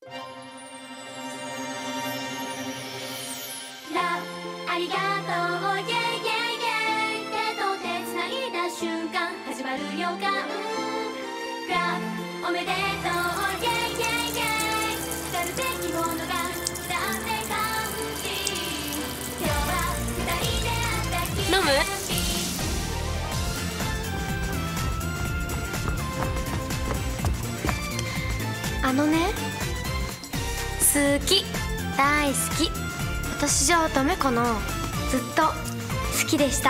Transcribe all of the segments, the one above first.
ありがとうイェイイェイイェイ手と手つないだ瞬間始まる予感おめでとうイェイイェイイェイ来るべきものがだって感じ今日は二人で会った日飲む？あのね、好き、大好き。私じゃダメかな。ずっと好きでした。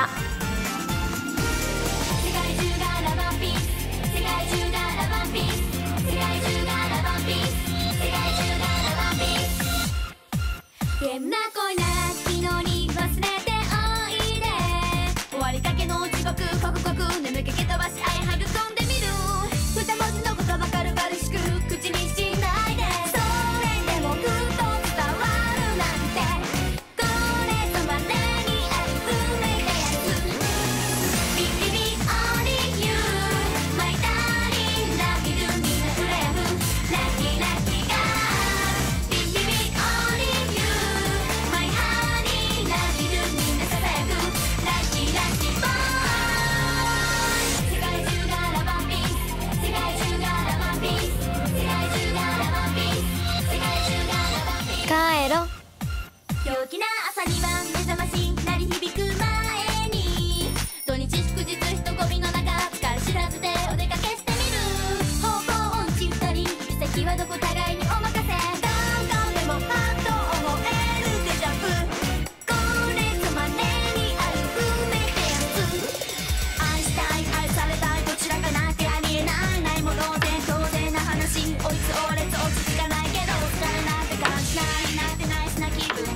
世界中がラバーピース世界中がラバーピース世界中がラバーピース世界中がラバーピース変な恋な昨日に忘れておいで終わりかけの地獄刻々眠気蹴飛ばし愛育んでみる二文字の言葉軽々しく口にしないでそれでもふっと伝わるなんてこれぞまれにある運命のやつビビビ only you my darling love you みんな羨むラッキーラッキーガービビビ only you my honey love you みんなささやくラッキーラッキーボーイ世界中がラバーピース世界中がラバーピース世界中がラバーピース世界中がラバーピース帰ろう。 陽気な朝には目覚まし鳴り響く前に土日祝日人混みの中疲れ知らずでお出かけしてみる方向音痴二人行き先はどこ互いにお任せどこでもパッと思えるデジャブこれぞまれにある運命ってやつ愛したい愛されたいどちらかなきゃありえないないもので当然な話追いつ追われつ落ち着かないけど疲れなんて感じないなってナイスな気分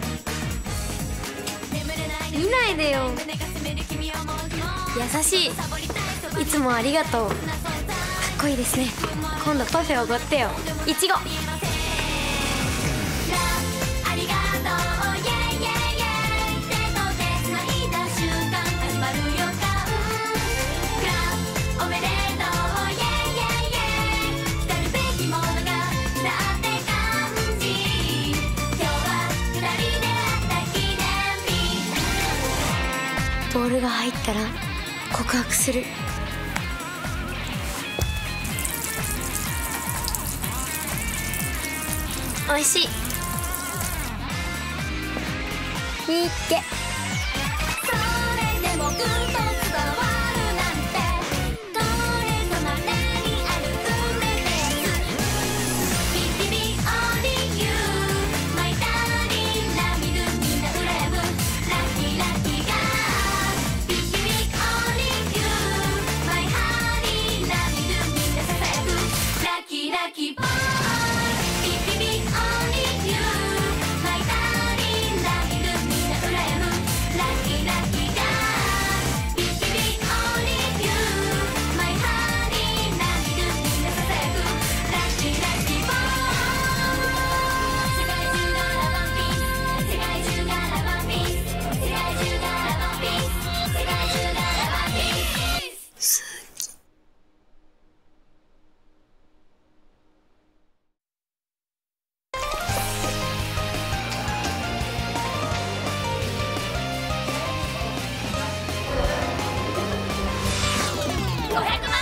見ないでよ。優しい。いつもありがとう。かっこいいですね。今度パフェおごってよ。いちご。 ありがとうイェイイェイイェイ手と手つないだ瞬間始まる予感おめでとうイェイイェイイェイ来るべきものがだって感じ今日は二人で会った記念日ボールが入ったら告白する。おいしい。みっけ。 それでもぐっと伝わるなんてこれぞまれにある運命ってやつビビビ only you my darling love you みんな羨むラッキーラッキーガービビビ only you my honey love you みんなささやくラッキーラッキーボーイビビビ only you my darling love you みんな羨むラッキーラッキーガービビビ only you my honey love you みんなささやくラッキーラッキーボーイ世界中がラバーピース世界中がラバーピース世界中がラバーピース世界中がラバーピース500万